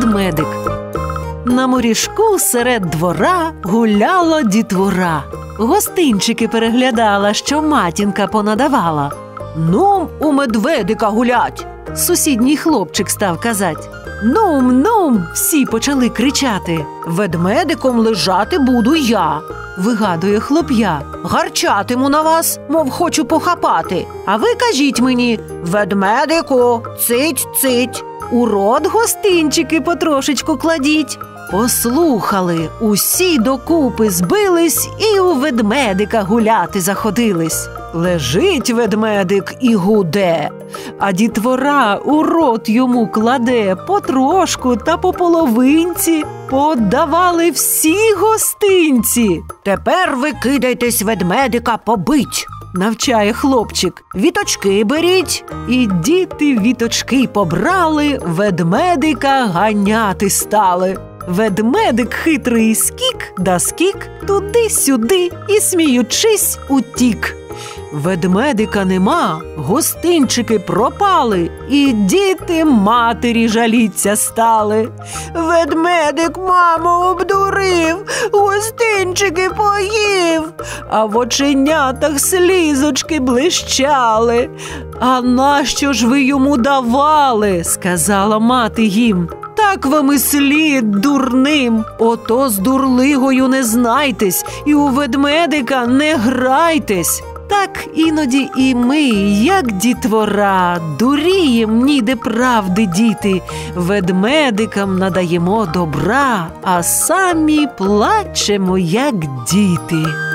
ведмедик. На моріжку серед двора гуляло дітвора. Гостинчики переглядала, що матінка понадавала. «Нум у медведика гулять!» сусідній хлопчик став казать. «Нум, нум!» всі почали кричати. «Ведмедиком лежати буду я!» вигадує хлоп'я. «Гарчатиму на вас, мов хочу похапати. А ви кажіть мені: ведмедику, цить, цить!» У рот гостинчики потрошечку кладіть. Послухали, усі докупи збились і у ведмедика гуляти заходились. Лежить ведмедик і гуде, а дітвора у рот йому кладе потрошку та по половинці. Подавали всі гостинці. «Тепер ви кидайтесь ведмедика побить!» навчає хлопчик. «Віточки беріть!» І діти віточки побрали, ведмедика ганяти стали. Ведмедик хитрий скік да скік, туди-сюди і, сміючись, утік. Ведмедика нема, гостинчики пропали, і діти матері жаліться стали. «Ведмедик маму обдурив, гостинчики поїв!» А в оченятах слізочки блищали. «А нащо ж ви йому давали?» – сказала мати їм. «Так вам і слід, дурним! Ото з дурлигою не знайтесь і у ведмедика не грайтесь!» Так іноді і ми, як дітвора, дурієм ніде правди діти, ведмедикам надаємо добра, а самі плачемо, як діти.